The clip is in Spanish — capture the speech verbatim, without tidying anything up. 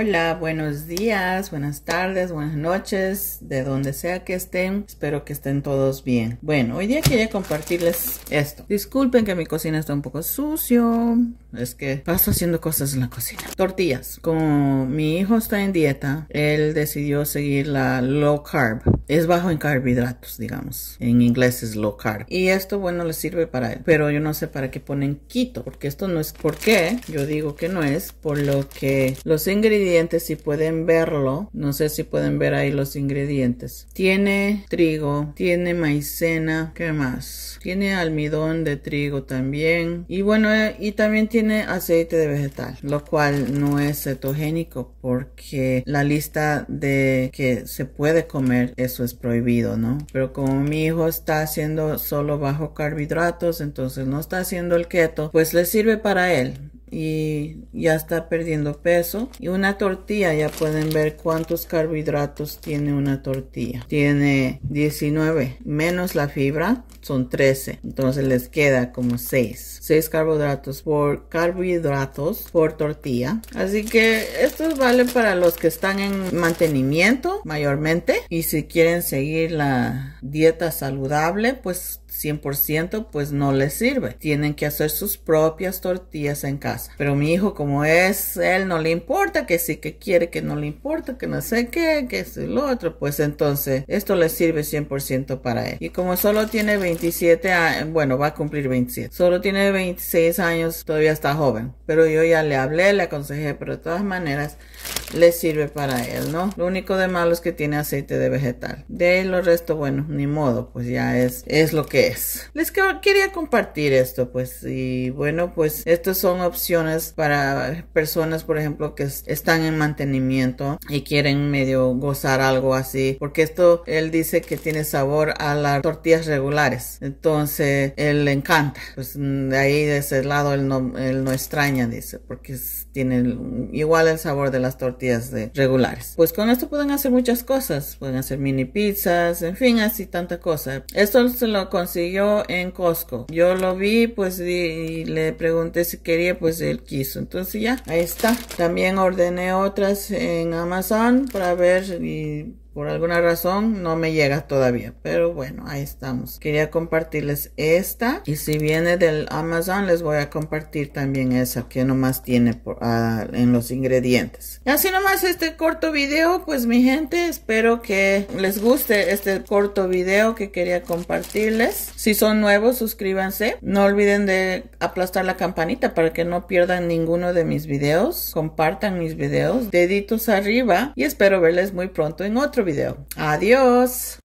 Hola, buenos días, buenas tardes, buenas noches, de donde sea que estén. Espero que estén todos bien. Bueno, hoy día quería compartirles esto. Disculpen que mi cocina está un poco sucio. Es que paso haciendo cosas en la cocina. Tortillas. Como mi hijo está en dieta, él decidió seguir la low carb. Es bajo en carbohidratos, digamos. En inglés es low carb. Y esto, bueno, le sirve para él. Pero yo no sé para qué ponen keto, porque esto no es. ¿Por qué? Yo digo que no es por lo que los ingredientes, si pueden verlo, no sé si pueden ver ahí los ingredientes. Tiene trigo, tiene maicena, ¿qué más? Tiene almidón de trigo también. Y bueno, eh, y también tiene aceite de vegetal, lo cual no es cetogénico porque la lista de que se puede comer, eso es prohibido, ¿no? Pero como mi hijo está haciendo solo bajo carbohidratos, entonces no está haciendo el keto, pues le sirve para él. Y ya está perdiendo peso. Y una tortilla, ya pueden ver cuántos carbohidratos tiene una tortilla. Tiene diecinueve menos la fibra, son trece. Entonces les queda como seis. seis carbohidratos por carbohidratos por tortilla. Así que esto vale para los que están en mantenimiento mayormente. Y si quieren seguir la dieta saludable, pues cien por ciento pues no les sirve. Tienen que hacer sus propias tortillas en casa. Pero mi hijo, como es, él no le importa, que sí, que quiere, que no le importa, que no sé qué, que es lo otro, pues entonces esto le sirve cien por ciento para él. Y como solo tiene veintisiete años, bueno, va a cumplir veintisiete, solo tiene veintiséis años, todavía está joven. Pero yo ya le hablé, le aconsejé, pero de todas maneras le sirve para él, ¿no? Lo único de malo es que tiene aceite de vegetal. De ahí lo resto, bueno, ni modo, pues ya es, es lo que es. Les quería compartir esto, pues, y bueno, pues estas son opciones para personas, por ejemplo, que están en mantenimiento y quieren medio gozar algo así, porque esto, él dice que tiene sabor a las tortillas regulares, entonces él le encanta, pues de ahí de ese lado él no, él no extraña, dice, porque es, tiene igual el sabor de las tortillas de regulares. Pues con esto pueden hacer muchas cosas, pueden hacer mini pizzas, en fin, así tanta cosa. Esto se lo consiguió en Costco. Yo lo vi, pues, y, y le pregunté si quería, pues él quiso. Entonces ya, ahí está. También ordené otras en Amazon para ver y por alguna razón no me llega todavía, pero bueno, ahí estamos. Quería compartirles esta, y si viene del Amazon les voy a compartir también esa que nomás tiene por, uh, en los ingredientes. Y así nomás este corto video, pues mi gente, espero que les guste este corto video que quería compartirles. Si son nuevos, suscríbanse. No olviden de aplastar la campanita para que no pierdan ninguno de mis videos. Compartan mis videos, deditos arriba, y espero verles muy pronto en otro video. Adiós.